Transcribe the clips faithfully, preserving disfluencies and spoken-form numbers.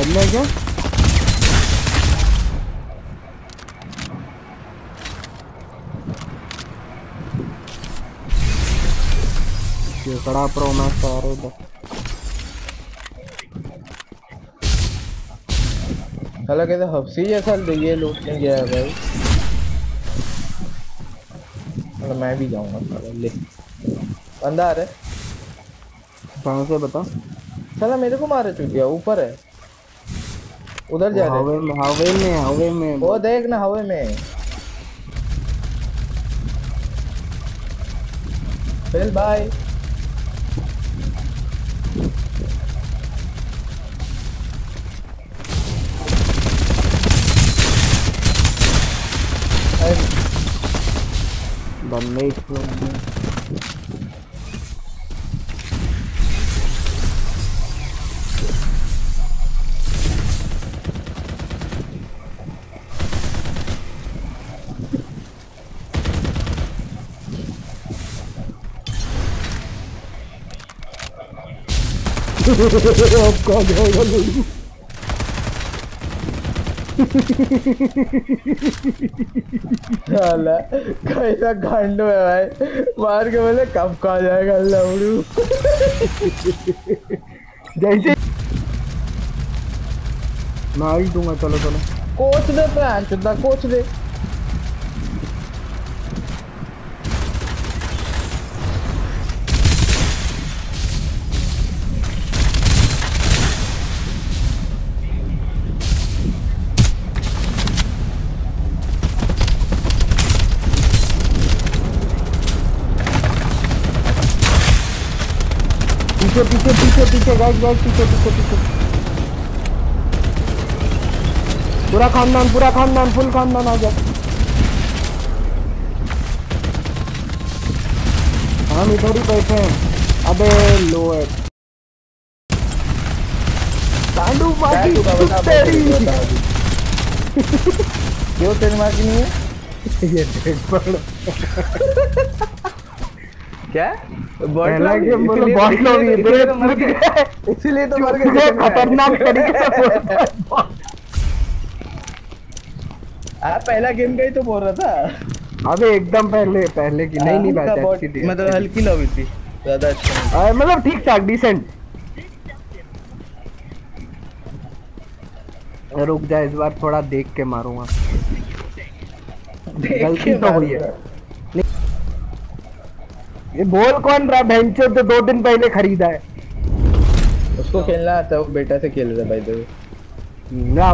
बंदा है क्या? ये कड़ा प्रो मैक्स आ रहा है। साला कहते हफ्सी जैसा ये लूटने गया है भाई। मतलब मैं भी जाऊंगा साला ले। बंदा आ रहा है। कहाँ से बता? साला मेरे को मार चुकिया ऊपर है। उधर जा रहे हवे में हवे में हवे में वो देख ना हवे में। फिर बाय। बंदे अब कहाँ जाएगा लड़ू? साला कैसा गांडू है भाई। मार के बोले कब कहाँ जाएगा लवड़ू। जैसे मार ही दूंगा। चलो चलो कोच दे प्लान चुदा कोच दे। पीछे पीछे पीछे पीछे गाइस गाइस पीछे पीछे पीछे। पूरा खानदान पूरा खानदान फुल खानदान आ गया। हम इधर ही बैठे हैं। अबे लो है तांडू मारी तेरी। क्यों तेरी मार की नहीं है? ये देख पड़ क्या पहला गेम बोलो बॉट लो भी इसीलिए तो मर गए। खतरनाक तरीके से बोलता है। पहला गेम का ही तो बोल रहा था। अबे एकदम पहले पहले की नहीं नहीं बात है। मतलब हल्की लवी थी ज्यादा अच्छा मतलब ठीक ठाक डिसेंट। रुक जा इस बार थोड़ा देख के मारूंगा। गलती तो हुई है। ये बॉल कौन रहा भैंचो? तो दो दिन पहले खरीदा है। उसको खेलना आता है वो बेटा से खेल रहा है भाई। तो ना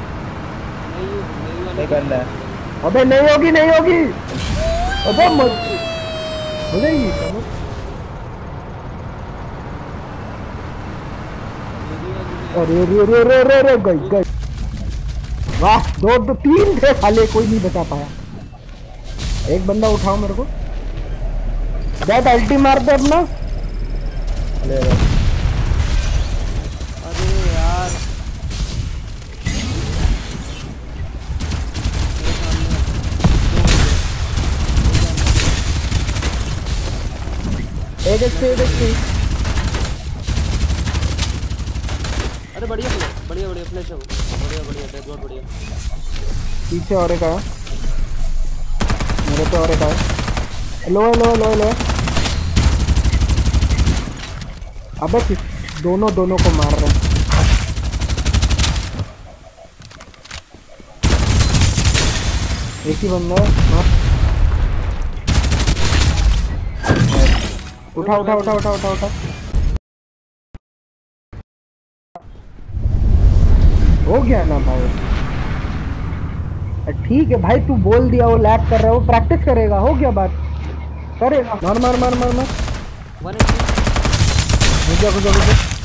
नहीं करना है। अबे नहीं होगी नहीं होगी। अबे मत हो जाएगी। अरे रे रे रे रे रे गई गई। वाह दो दो तीन थे साले कोई नहीं बचा पाया। एक बंदा उठाओ मेरे को। बैट अल्टी मार दे अपना। ले अरे यार एक एक से एक से। अरे बढ़िया बढ़िया बढ़िया फ्लैश है वो। बढ़िया बढ़िया डेडवॉट बढ़िया। पीछे और एक आया मेरे पे और एक आया। लो लो लो लो। अबे दोनों दोनों को मार रहे हैं। एक ही बंदा है। उठा उठा उठा उठा उठा उठा। हो गया ना भाई। ठीक है भाई तू बोल दिया वो लैप कर रहा है वो प्रैक्टिस करेगा। हो गया बात करेगा। मार मार मार मार मार। वन एटी रुक जा रुक जा रुक जा।